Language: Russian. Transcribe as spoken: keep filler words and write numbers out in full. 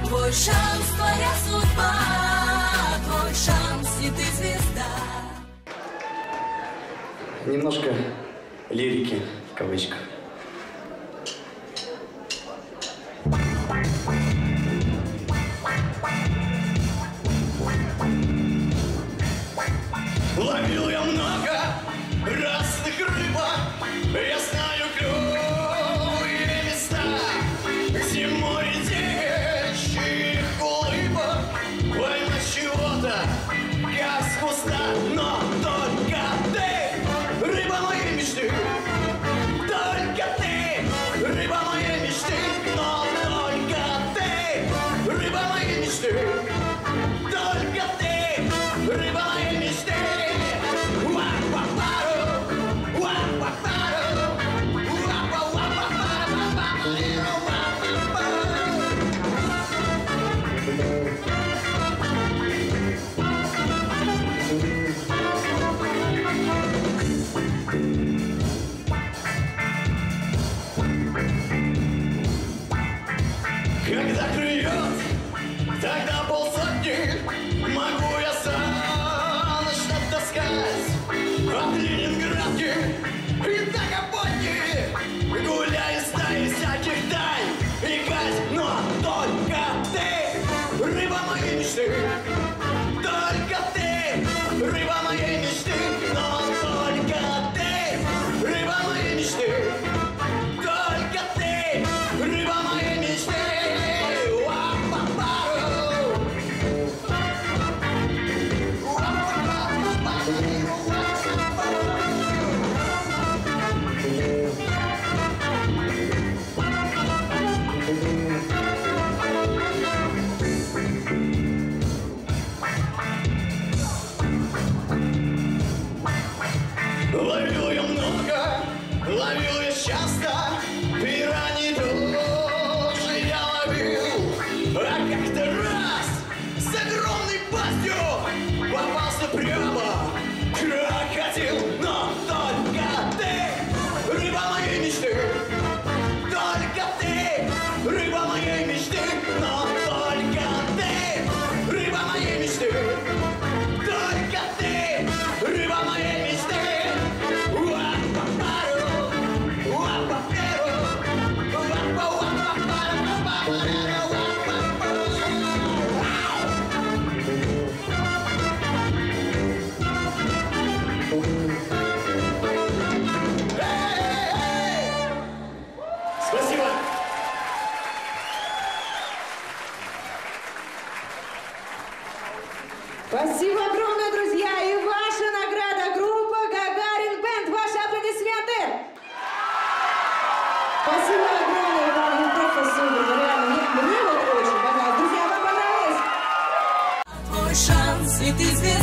Твой шанс, твоя судьба, твой шанс, и ты звезда. Немножко лирики, в кавычках. Ловил я много разных рыбок, я знаю клевые места, где море девичьих улыбок, поймать чего-то, как с куста, но только ты, рыба моей мечты, только ты, рыба моей мечты, но только ты, рыба моей мечты, только ты, рыба моей мечты. Когда клюет, тогда полсотни могу я за ночь натаскать от Ленинградки и до Капотни, гуляя стаи всяких тай и гать, но только ты, рыба моей мечты, только ты, рыба моей мечты, но только ты, рыба моей мечты, только ты, рыба моей мечты. Ловил я много, ловил я часто, пираний тоже я ловил. А как-то раз с огромной пастью попался прямо крокодил. Но только ты, рыба моей мечты, только ты, рыба моей мечты, но только ты, рыба моей мечты, только ты, рыба моей мечты. Спасибо. Спасибо огромное, друзья. И ваша награда, группа Гагарин Бэнд. Ваши аплодисменты. Спасибо огромное, Иван. Вы просто супер. Реально, мне, мне вот очень понравилось. Друзья, вам понравилось? Твой шанс, и ты звезда.